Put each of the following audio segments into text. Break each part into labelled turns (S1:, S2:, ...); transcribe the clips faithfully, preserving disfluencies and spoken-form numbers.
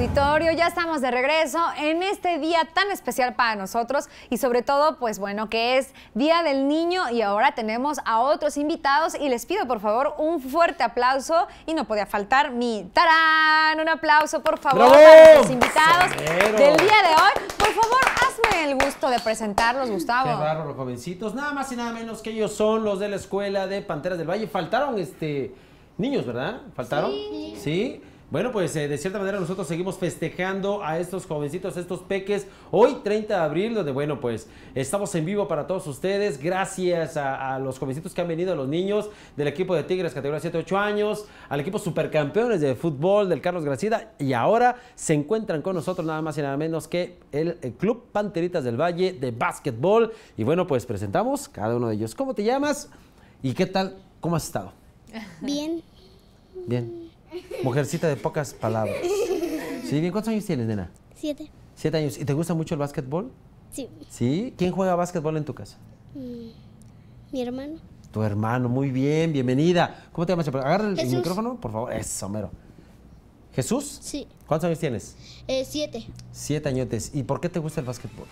S1: auditorio, ya estamos de regreso en este día tan especial para nosotros y sobre todo, pues bueno, que es Día del Niño y ahora tenemos a otros invitados y les pido por favor un fuerte aplauso y no podía faltar mi ¡tarán! Un aplauso por favor
S2: ¡Bravo!
S1: para los invitados
S2: Somero.
S1: del día de hoy. Por favor, hazme el gusto de presentarlos, Gustavo.
S2: Qué bárbaro, jovencitos. Nada más y nada menos que ellos son los de la escuela de Panteras del Valle. Faltaron este niños, ¿verdad? ¿Faltaron? Sí. ¿Sí? Bueno, pues eh, de cierta manera nosotros seguimos festejando a estos jovencitos, a estos peques, hoy treinta de abril, donde bueno, pues estamos en vivo para todos ustedes, gracias a, a los jovencitos que han venido, a los niños del equipo de Tigres, categoría siete ocho años, al equipo supercampeones de fútbol del Carlos Gracida, y ahora se encuentran con nosotros nada más y nada menos que el, el Club Panteritas del Valle de básquetbol, y bueno, pues presentamos cada uno de ellos. ¿Cómo te llamas? ¿Y qué tal? ¿Cómo has estado?
S3: Bien.
S2: Bien. Mujercita de pocas palabras. ¿Sí? Bien, ¿cuántos años tienes, nena?
S3: Siete.
S2: Siete años. ¿Y te gusta mucho el básquetbol?
S3: Sí.
S2: ¿Sí? ¿Quién juega básquetbol en tu casa?
S3: Mm, mi hermano.
S2: Tu hermano, muy bien, bienvenida. ¿Cómo te llamas? Agarra el, el
S3: Jesús.
S2: micrófono, por favor. Eso, mero. ¿Jesús?
S3: Sí.
S2: ¿Cuántos años tienes?
S3: Eh, siete.
S2: Siete añotes. ¿Y por qué te gusta el básquetbol?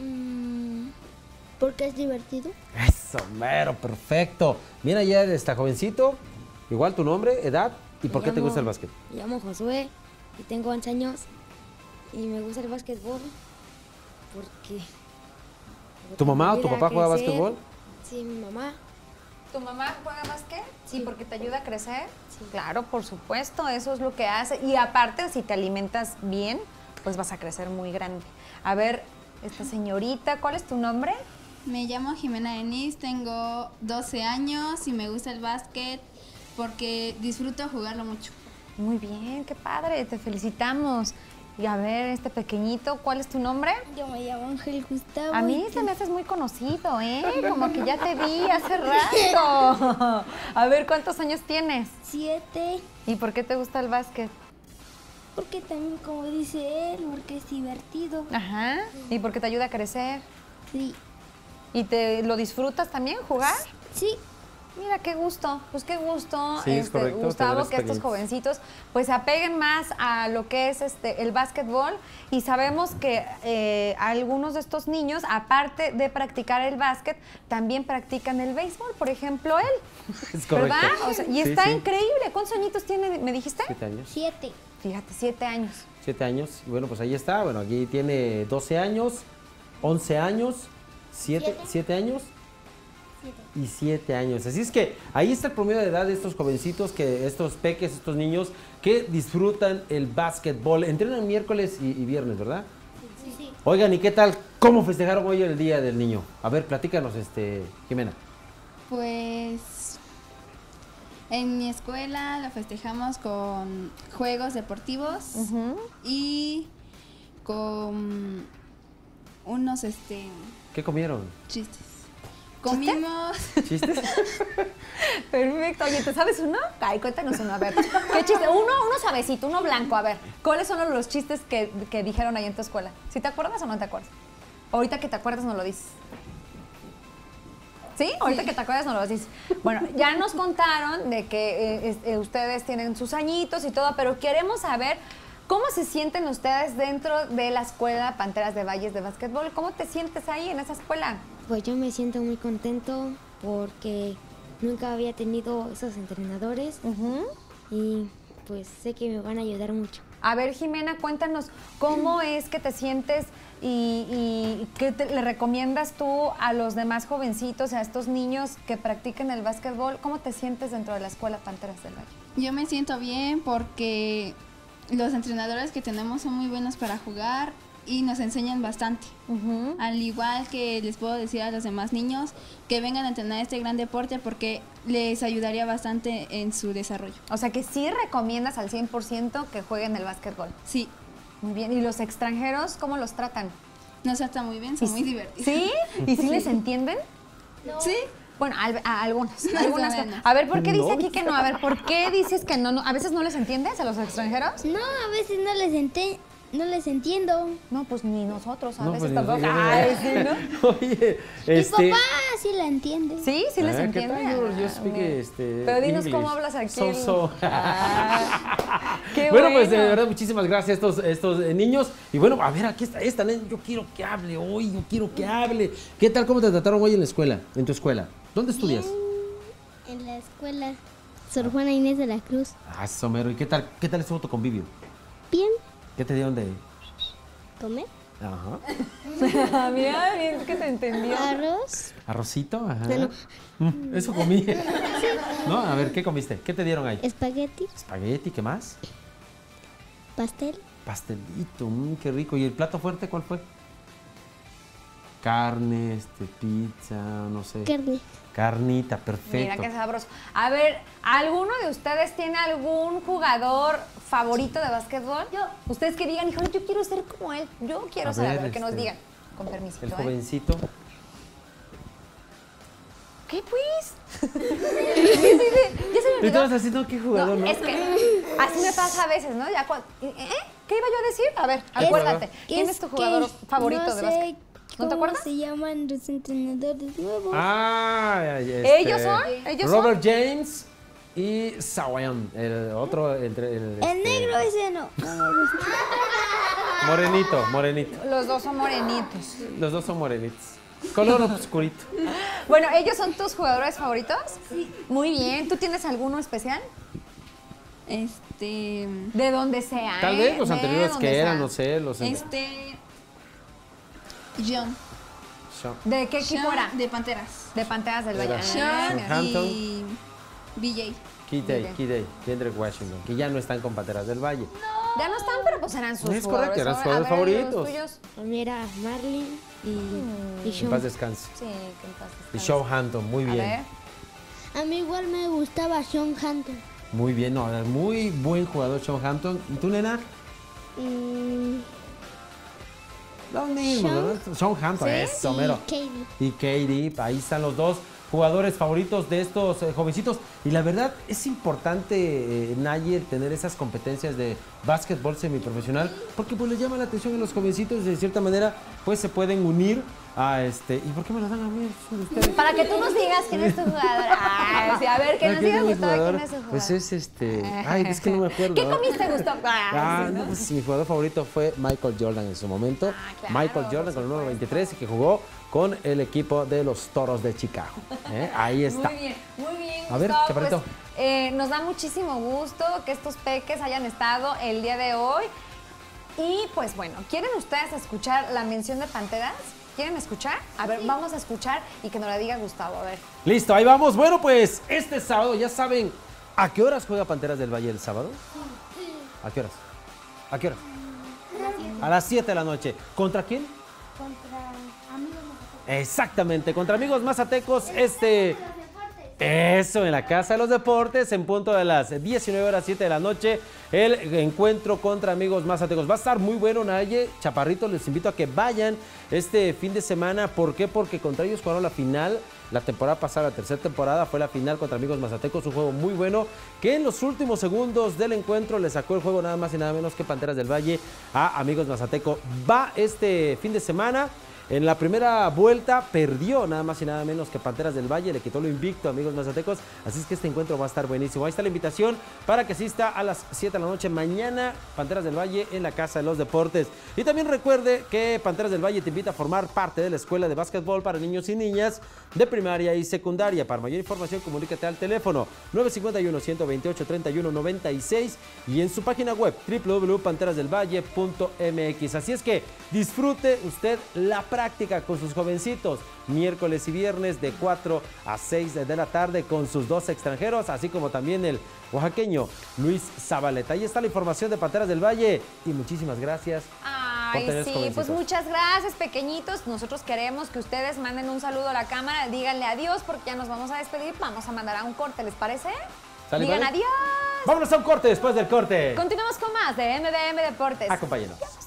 S3: Mm, porque es divertido.
S2: Eso, mero, perfecto. Mira, ya está jovencito. Igual tu nombre, edad. ¿Y por
S4: Me
S2: qué te
S4: llamo-
S2: gusta el básquet?
S4: Me llamo Josué y tengo once años y me gusta el básquetbol porque...
S2: ¿Tu mamá o tu
S4: ayuda a
S2: papá juega
S4: crecer.
S2: básquetbol?
S4: Sí, mi mamá.
S1: ¿Tu mamá juega básquet? Sí,
S4: Sí.
S1: porque te ayuda a crecer.
S4: Sí.
S1: Claro, por supuesto, eso es lo que hace. Y aparte, si te alimentas bien, pues vas a crecer muy grande. A ver, esta señorita, ¿cuál es tu nombre?
S5: Me llamo Jimena Denis, tengo doce años y me gusta el básquet porque disfruto jugarlo mucho.
S1: Muy bien, qué padre, te felicitamos. Y a ver, este pequeñito, ¿cuál es tu nombre?
S3: Yo me llamo Ángel Gustavo.
S1: A mí se me haces muy conocido, ¿eh? Como que ya te vi hace rato. A ver, ¿cuántos años tienes?
S3: Siete.
S1: ¿Y por qué te gusta el básquet?
S3: Porque también, como dice él, porque es divertido.
S1: Ajá. ¿Y por qué te ayuda a crecer?
S3: Sí.
S1: ¿Y te lo disfrutas también jugar?
S3: Sí.
S1: Mira, qué gusto, pues qué gusto,
S2: Sí, es
S1: este,
S2: correcto,
S1: Gustavo,
S2: tener
S1: que estos
S2: experiencia.
S1: jovencitos pues se apeguen más a lo que es este el básquetbol y sabemos que eh, algunos de estos niños, aparte de practicar el básquet, también practican el béisbol, por ejemplo él,
S2: Es correcto.
S1: ¿verdad? O sea, y
S2: Sí,
S1: está
S2: sí.
S1: increíble. ¿Cuántos añitos tiene, me dijiste?
S2: Siete años.
S3: Siete.
S1: Fíjate, siete años.
S2: Siete años. Y bueno, pues ahí está. Bueno, aquí tiene doce años, once años, siete,
S3: Siete.
S2: siete años
S3: Siete.
S2: y siete años. Así es que ahí está el promedio de edad de estos jovencitos, que estos peques, estos niños que disfrutan el básquetbol. Entrenan miércoles y, y viernes, ¿verdad?
S3: Sí. Sí.
S2: Oigan, ¿y qué tal? ¿Cómo festejaron hoy el Día del Niño? A ver, platícanos, este, Jimena.
S5: Pues en mi escuela lo festejamos con juegos deportivos
S1: Ujú.
S5: y con unos este
S2: ¿Qué comieron?
S5: chistes. Comimos
S2: ¿Chistes?
S1: Perfecto. Oye, ¿te sabes uno? Ay, cuéntanos uno, a ver. ¿Qué chiste? Uno, uno suavecito, uno blanco, a ver. ¿Cuáles son los chistes que, que dijeron ahí en tu escuela? ¿Sí te acuerdas o no te acuerdas? Ahorita que te acuerdas no lo dices. ¿Sí? Ahorita que te acuerdas no lo dices. Bueno, ya nos contaron de que eh, es- eh, ustedes tienen sus añitos y todo, pero queremos saber cómo se sienten ustedes dentro de la escuela Panteras de Valles de básquetbol. ¿Cómo te sientes ahí en esa escuela?
S4: Pues yo me siento muy contento porque nunca había tenido esos entrenadores
S1: Ujú.
S4: y pues sé que me van a ayudar mucho.
S1: A ver, Jimena, cuéntanos cómo es que te sientes y, y qué te- le recomiendas tú a los demás jovencitos, a estos niños que practiquen el básquetbol. ¿Cómo te sientes dentro de la escuela Panteras del Valle?
S5: Yo me siento bien porque los entrenadores que tenemos son muy buenos para jugar y nos enseñan bastante.
S1: Ujú.
S5: Al igual que les puedo decir a los demás niños que vengan a entrenar este gran deporte porque les ayudaría bastante en su desarrollo.
S1: O sea que sí recomiendas al cien por ciento que jueguen el básquetbol.
S5: Sí,
S1: Muy bien. ¿Y los extranjeros cómo los tratan?
S5: nos trata muy bien, son muy divertidos.
S1: ¿Sí? ¿Y sí les entienden?
S5: Sí,
S1: Bueno, al- a, algunos.
S5: Más o
S1: algunas
S5: menos.
S1: A ver, ¿por qué dice
S2: No.
S1: aquí que no? A ver, ¿por qué dices que no, no? ¿A veces no les entiendes a los extranjeros?
S3: No, a veces no les ente- no les entiendo.
S1: No, pues ni nosotros a
S2: No,
S1: veces
S2: pues,
S1: tampoco.
S2: ni nosotros.
S1: Ay, sí, ¿no?
S2: Oye,
S3: Mi
S2: este...
S3: papá sí la entiende.
S1: Sí, sí les
S2: Ah, ¿qué
S1: entiende.
S2: tal? Yo- yo
S1: Ah,
S2: speak,
S1: mira.
S2: este,
S1: Pero dinos
S2: English.
S1: cómo hablas aquí.
S2: So, so.
S1: Ah, qué
S2: bueno,
S1: bueno.
S2: pues de verdad, muchísimas gracias a estos, estos eh, niños. Y bueno, a ver, aquí está esta, nena, yo quiero que hable hoy, yo quiero que hable. ¿Qué tal, cómo te trataron hoy en la escuela, en tu escuela? ¿Dónde estudias?
S3: En la escuela Sor Juana Inés de la Cruz.
S2: Ah, Somero, ¿y qué tal, qué tal estuvo tu convivio?
S3: Bien,
S2: ¿Qué te dieron de...?
S3: comer
S2: Ajá.
S1: Mira, bien que te entendió.
S3: arroz,
S2: ¿Arrocito? Ajá.
S3: No,
S2: Mm, eso comí. ¿No? A ver, ¿qué comiste? ¿Qué te dieron ahí?
S3: espagueti,
S2: Espagueti, ¿qué más?
S3: pastel,
S2: Pastelito, mm, qué rico. ¿Y el plato fuerte cuál fue? Carne, este, pizza, no sé.
S3: carne.
S2: Carnita, perfecto.
S1: Mira qué sabroso. A ver, ¿alguno de ustedes tiene algún jugador favorito de básquetbol? Yo. Ustedes que digan, híjole, yo quiero ser como él. Yo quiero
S2: A
S1: saber,
S2: ver,
S1: a ver, que nos
S2: este,
S1: digan. Con permisito,
S2: El
S1: ¿eh?
S2: jovencito.
S1: ¿Qué pues? ya se me
S2: Y
S1: olvidó.
S2: todos así, no, qué jugador, ¿no?
S1: Es que así me pasa a veces, ¿no? Ya cuando, ¿eh? ¿Qué iba yo a decir? A ver, acuérdate. ¿Quién es tu jugador
S3: que
S1: favorito
S3: no
S1: de
S3: sé
S1: básquet? ¿No te
S3: cómo
S1: acuerdas?
S3: se llaman los entrenadores nuevos?
S2: Ah, este,
S1: ¿Ellos son? ¿Ellos
S2: Robert James y Sawayan, el otro entre el,
S3: El
S2: este,
S3: negro ese no. no me gusta.
S2: morenito, morenito.
S1: Los dos son morenitos.
S2: Los dos son morenitos. Color oscurito.
S1: Bueno, ¿ellos son tus jugadores favoritos? Sí. Muy bien. ¿Tú tienes alguno especial?
S5: Este.
S1: De donde sea,
S2: Tal
S1: ¿eh?
S2: vez los
S1: De
S2: anteriores
S1: donde
S2: que eran,
S1: sea.
S2: no sé, los
S5: Este. John.
S2: Sean-
S1: ¿De qué equipo
S5: Sean
S1: era?
S5: De Panteras.
S1: De Panteras del
S2: Era
S1: Valle.
S2: Sean.
S1: Ah,
S5: Sean
S1: mira.
S2: Hampton.
S5: y B J.
S2: Key-Day,
S1: bien.
S2: Key-Day, Kendrick Washington, que ya no están con Panteras del Valle.
S1: Ya no están, pero pues eran sus
S2: Es
S1: jugadores.
S2: correcto, eran sus
S1: A ver,
S2: jugadores
S1: los
S2: favoritos.
S1: tuyos.
S3: A mí era Marlin y, y
S2: En
S3: Sean.
S2: paz descanse.
S1: Sí, que en paz
S2: Y
S1: descanse.
S2: Shaw Hampton, muy
S1: A
S2: bien.
S1: ver.
S3: A mí igual me gustaba Sean Hampton.
S2: Muy bien, no, muy buen jugador Shaw Hampton. ¿Y tú, nena?
S3: Mm,
S2: Lo mismo,
S3: Sean.
S2: ¿no? Shaw Hampton,
S1: ¿Sí?
S2: eso, mero.
S3: y Katie.
S2: Y Katie, ahí están los dos jugadores favoritos de estos eh, jovencitos. Y la verdad es importante, eh, Nayel, tener esas competencias de básquetbol semiprofesional, porque pues les llama la atención a los jovencitos, de cierta manera, pues se pueden unir a este. ¿Y por qué me lo dan a mí? Son ustedes.
S1: Para que tú nos digas quién es tu jugador. Ay, sí, a ver, que
S2: Ah,
S1: nos
S2: ¿quién
S1: diga
S2: es mi
S1: Gustavo
S2: jugador?
S1: quién es su jugador.
S2: Pues es este. Ay, es que no me acuerdo.
S1: ¿Qué comiste, Gustavo? Ay,
S2: Ah,
S1: sí,
S2: no,
S1: ¿no?
S2: pues mi jugador favorito fue Michael Jordan en su momento.
S1: Ah, claro,
S2: Michael Jordan
S1: por
S2: con el número
S1: supuesto.
S2: veintitrés y que jugó con el equipo de los Toros de Chicago. ¿Eh? Ahí está.
S1: Muy bien, muy bien,
S2: A ver,
S1: Gustavo,
S2: chaparrito.
S1: pues, eh, nos da muchísimo gusto que estos peques hayan estado el día de hoy. Y pues bueno, ¿quieren ustedes escuchar la mención de Panteras? ¿Quieren escuchar? A ver, vamos a escuchar y que nos la diga Gustavo, a ver.
S2: Listo, ahí vamos. Bueno, pues este sábado, ya saben, ¿a qué horas juega Panteras del Valle el sábado? ¿A qué horas? ¿A qué horas? A las siete de la noche. ¿Contra quién?
S3: Contra amigos.
S2: Exactamente, contra Amigos Mazatecos, este... Eso, en la Casa de los Deportes, en punto de las diecinueve horas siete de la noche, el encuentro contra Amigos Mazatecos. Va a estar muy bueno, Naye, Chaparrito, les invito a que vayan este fin de semana. ¿Por qué? Porque contra ellos jugaron la final, la temporada pasada, la tercera temporada, fue la final contra Amigos Mazatecos, un juego muy bueno, que en los últimos segundos del encuentro le sacó el juego nada más y nada menos que Panteras del Valle a Amigos Mazateco. Va este fin de semana. En la primera vuelta perdió nada más y nada menos que Panteras del Valle, le quitó lo invicto a Amigos Mazatecos, así es que este encuentro va a estar buenísimo. Ahí está la invitación para que asista a las siete de la noche mañana, Panteras del Valle en la Casa de los Deportes. Y también recuerde que Panteras del Valle te invita a formar parte de la Escuela de Básquetbol para niños y niñas de primaria y secundaria. Para mayor información, comunícate al teléfono nueve cinco uno, uno dos ocho, tres uno nueve seis y en su página web w w w punto panteras del valle punto m x. Así es que disfrute usted la práctica con sus jovencitos miércoles y viernes de cuatro a seis de la tarde con sus dos extranjeros, así como también el oaxaqueño Luis Zabaleta. Ahí está la información de Panteras del Valle y muchísimas gracias.
S1: Ay,
S2: tener
S1: sí,
S2: jovencitos.
S1: pues muchas gracias, pequeñitos. Nosotros queremos que ustedes manden un saludo a la cámara, díganle adiós porque ya nos vamos a despedir. Vamos a mandar a un corte, ¿les parece?
S2: ¿Sale,
S1: Digan
S2: vale?
S1: adiós.
S2: Vámonos a un corte después del corte.
S1: Continuamos con más de M D M Deportes.
S2: Acompáñenos.